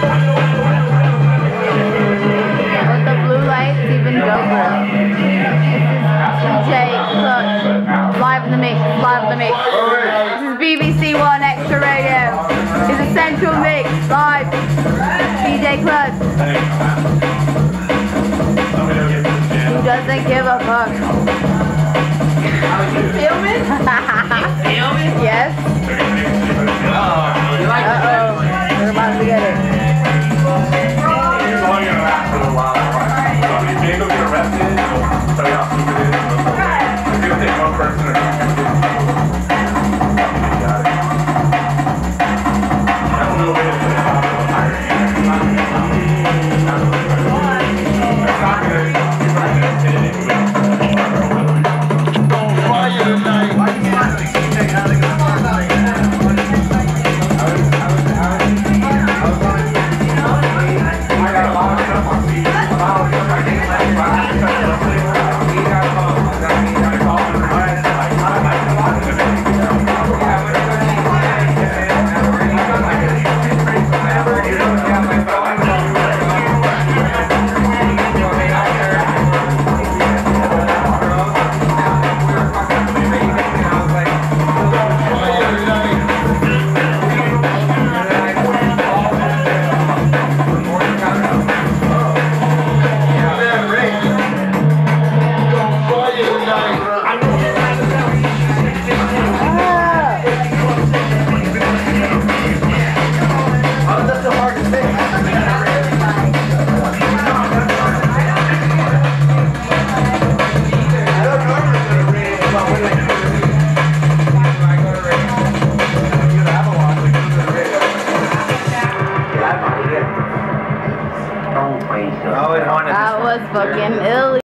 With the blue lights, even doper. This is DJ Clutch, live in the mix, live in the mix. This is BBC One Extra Radio. It's Essential Mix, live. DJ Clutch. Who doesn't give a fuck? You filming? You filming? Yes. Uh-oh. We're about to get it. That was fucking ill.